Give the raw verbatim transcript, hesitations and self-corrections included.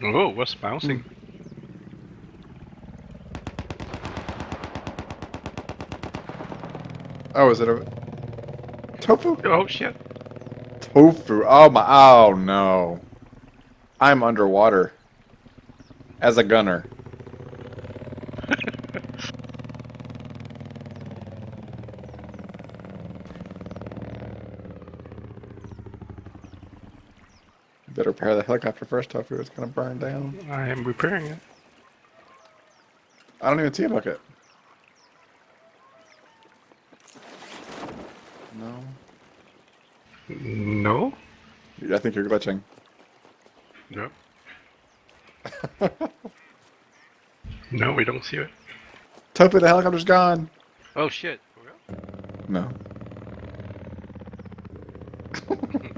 Oh, what's bouncing? Hmm. Oh, is it a tofu? Oh shit! Tofu. Oh my. Oh no. I'm underwater as a gunner. You better repair the helicopter first, Tofu. It's gonna burn down. I am repairing it. I don't even see a bucket. No. No? I think you're glitching. No. No, we don't see it. Tofu, the helicopter's gone. Oh shit. No.